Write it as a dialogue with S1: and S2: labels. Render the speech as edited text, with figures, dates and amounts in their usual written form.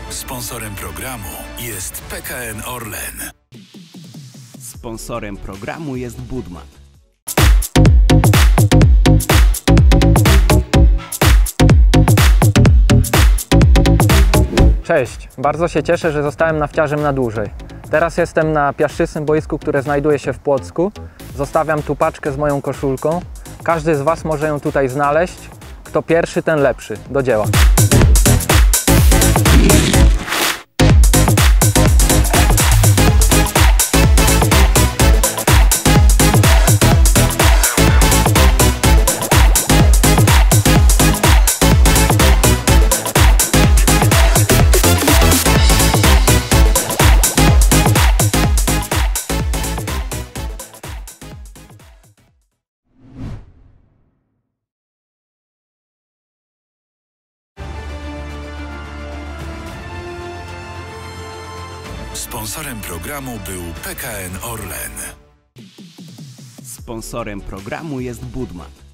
S1: Sponsorem programu jest PKN Orlen.
S2: Sponsorem programu jest Budmat.
S3: Cześć, bardzo się cieszę, że zostałem nafciarzem na dłużej. Teraz jestem na piaszczystym boisku, które znajduje się w Płocku. Zostawiam tu paczkę z moją koszulką. Każdy z Was może ją tutaj znaleźć. Kto pierwszy, ten lepszy. Do dzieła.
S1: Sponsorem programu był PKN Orlen.
S2: Sponsorem programu jest Budmat.